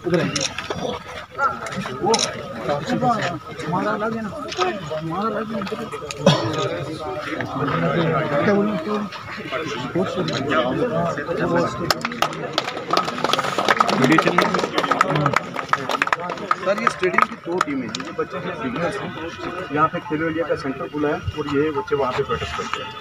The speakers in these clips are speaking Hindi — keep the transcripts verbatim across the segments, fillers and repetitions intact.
उधर वो हमारा अलग है ना, हमारा अलग है। क्या बोलूं सर, ये स्टेडियम की दो टीमें हैं। ये बच्चे जो बिगनर्स हैं, यहाँ पे खेलो इंडिया का सेंटर खुला है और ये बच्चे वहाँ पे प्रैक्टिस करते हैं।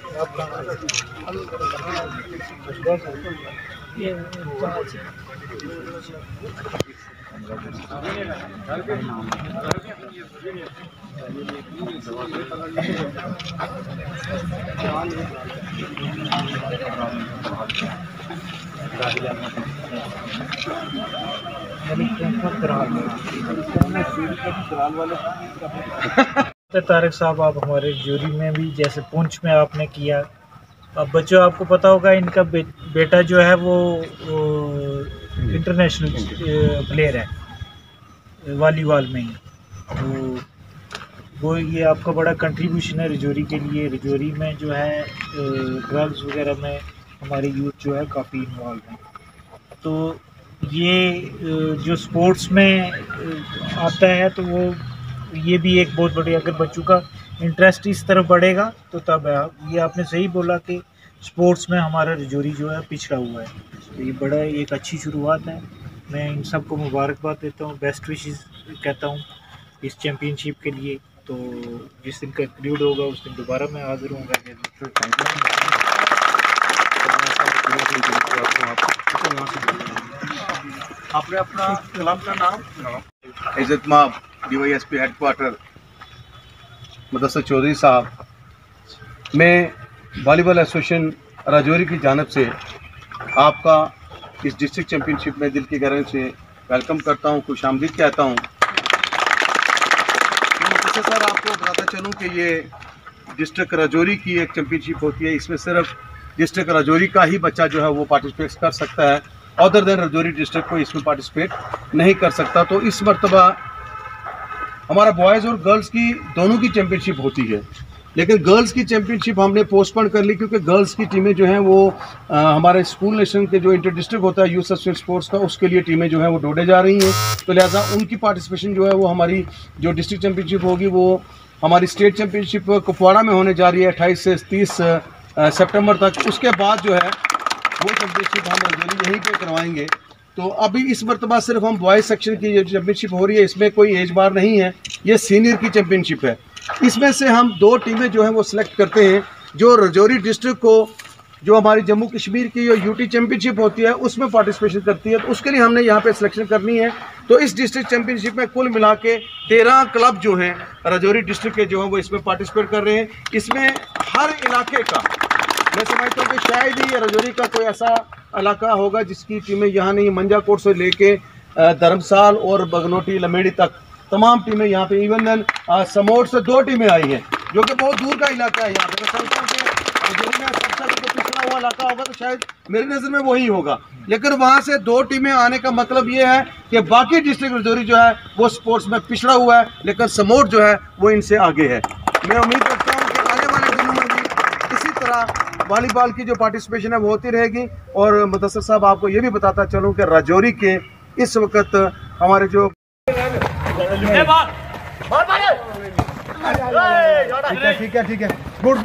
तारिक साहब, आप हमारे ज्यूरी में भी जैसे पुंछ में आपने किया, अब बच्चों आपको पता होगा इनका बे, बेटा जो है वो, वो इंटरनेशनल प्लेयर है वॉलीबॉल में ही, तो वो ये आपका बड़ा कंट्रीब्यूशन है रजौरी के लिए। रजौरी में जो है ड्रग्स वगैरह में हमारे यूथ जो है काफ़ी इन्वॉल्व हैं, तो ये जो स्पोर्ट्स में आता है तो वो ये भी एक बहुत बड़ी, अगर बच्चों का इंटरेस्ट इस तरफ बढ़ेगा तो तब ये आपने सही बोला कि स्पोर्ट्स में हमारा रजौरी जो है पिछड़ा हुआ है, तो ये बड़ा एक अच्छी शुरुआत है। मैं इन सबको मुबारकबाद देता हूँ, बेस्ट विशेस कहता हूँ इस चैम्पियनशिप के लिए। तो जिस दिन कंक्लूड होगा उस दिन दोबारा मैं हाजिर होऊंगा। आपने अपना क्लब का नाम? इज्जत माब D Y S P headquarter Mudassar Chaudhry साहब, मैं वॉलीबॉल एसोसिएशन रजौरी की जानिब से आपका इस डिस्ट्रिक्ट चैम्पियनशिप में दिल की गहराई से वेलकम करता हूं, खुशामदीद कहता हूं। तो सर, आपको बताता चलूं कि ये डिस्ट्रिक्ट रजौरी की एक चैम्पियनशिप होती है, इसमें सिर्फ डिस्ट्रिक्ट रजौरी का ही बच्चा जो है वो पार्टिसिपेट कर सकता है, अदर देन रजौरी डिस्ट्रिक्ट को इसमें पार्टिसिपेट नहीं कर सकता। तो इस मरतबा हमारा बॉयज़ और गर्ल्स की दोनों की चैम्पियनशिप होती है, लेकिन गर्ल्स की चैम्पियनशिप हमने पोस्टपोन कर ली क्योंकि गर्ल्स की टीमें जो हैं वो आ, हमारे स्कूल नेशन के जो इंटर डिस्ट्रिक्ट होता है यूथ सस्टेन स्पोर्ट्स का, उसके लिए टीमें जो हैं वो डोडे जा रही हैं, तो लिहाजा उनकी पार्टिसिपेशन जो है वो हमारी जो डिस्ट्रिक्ट चैम्पियनशिप होगी वो हमारी स्टेट चैम्पियनशिप कुपवाड़ा में होने जा रही है अट्ठाईस से तीस सितंबर तक। उसके बाद जो है वो चैम्पियनशिप हम रजौरी यहीं पे करवाएंगे। तो अभी इस मरतबा सिर्फ हम बॉयज़ सेक्शन की जो चैम्पियनशिप हो रही है इसमें कोई एज बार नहीं है, ये सीनियर की चैम्पियनशिप है। इसमें से हम दो टीमें जो हैं वो सिलेक्ट करते हैं, जो रजौरी डिस्ट्रिक्ट को जो हमारी जम्मू कश्मीर की जो यूटी चैम्पियनशिप होती है उसमें पार्टिसिपेशन करती है, तो उसके लिए हमने यहाँ पे सिलेक्शन करनी है। तो इस डिस्ट्रिक्ट चैम्पियनशिप में कुल मिला के तेरह क्लब जो हैं रजौरी डिस्ट्रिक्ट के जो हैं वो इसमें पार्टिसिपेट कर रहे हैं। इसमें हर इलाके का, मैं समझता हूँ कि शायद ही रजौरी का कोई ऐसा इलाका होगा जिसकी टीमें यहाँ नहीं, मंजाकोट से लेके धर्मसाल और बगनोटी लमेड़ी तक तमाम टीमें यहाँ पे, इवन देन समोट से दो टीमें आई हैं जो कि बहुत दूर का इलाका है। यहाँ पे मैं समझता हूँ कि रजौरी में सबसे जो पिछड़ा हुआ इलाका होगा तो शायद मेरी नज़र में वही होगा, लेकिन वहाँ से दो टीमें आने का मतलब ये है कि बाकी डिस्ट्रिक्ट रजौरी जो है वो स्पोर्ट्स में पिछड़ा हुआ है, लेकिन समोट जो है वो इनसे आगे है। मैं उम्मीद करता हूँ कि आने वाले दिनों में भी इसी तरह वॉलीबॉल की जो पार्टिसिपेशन है वो होती रहेगी। और मुदस्सर साहब, आपको ये भी बताता चलूँ कि रजौरी के इस वक्त हमारे जो ठीक है ठीक है गुड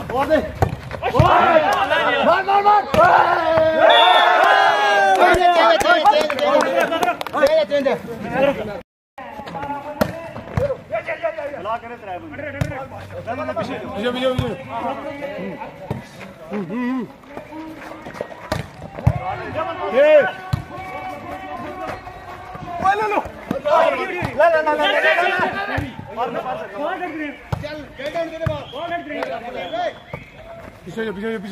पीछे पीछे पीछे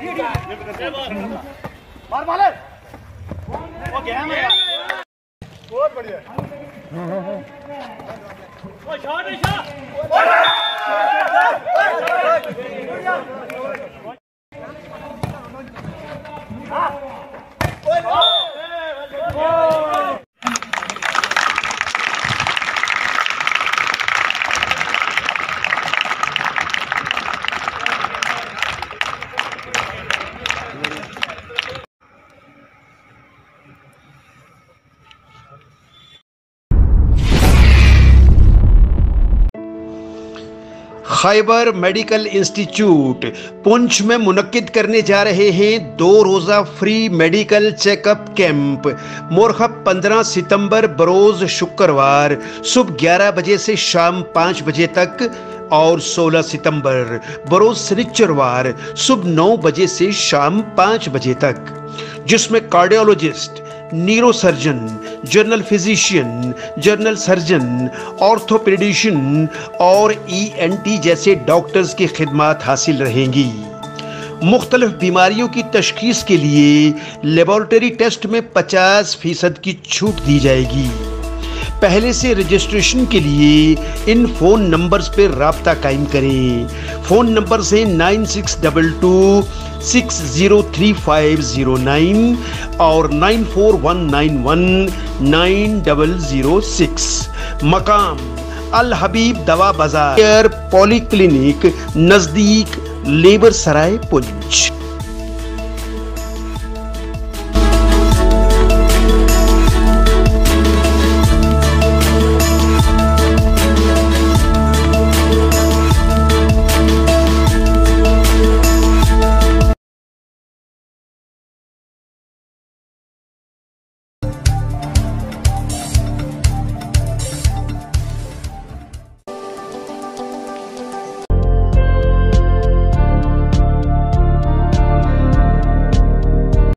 मार मार वो गया है, बहुत बढ़िया। ओ शॉट है shot. Khyber medical institute Poonch में मुनक्किद करने जा रहे हैं दो रोज़ा फ्री मेडिकल चेकअप कैंप। मोरखब पंद्रह सितंबर बरोज़ शुक्रवार सुबह ग्यारह बजे से शाम पाँच बजे तक और सोलह सितंबर बरोज़ शनिचरवार सुबह नौ बजे से शाम पाँच बजे तक, जिसमें cardiologist, neuro surgeon, general physician, general surgeon, orthopedician और ई एन टी जैसे डॉक्टर्स की खिदमत हासिल रहेंगी। मुख्तलिफ बीमारियों की तशखीस के लिए लेबॉरेटरी टेस्ट में पचास फीसद की छूट दी जाएगी। पहले से रजिस्ट्रेशन के लिए इन फ़ोन नंबर्स पर राब्ता कायम करें। फ़ोन नंबर से nine six double two six zero three five zero nine और nine four one nine one nine double zero six. मकाम अल हबीब दवा बाजार पॉली क्लिनिक नज़दीक लेबर सराय पुंछ।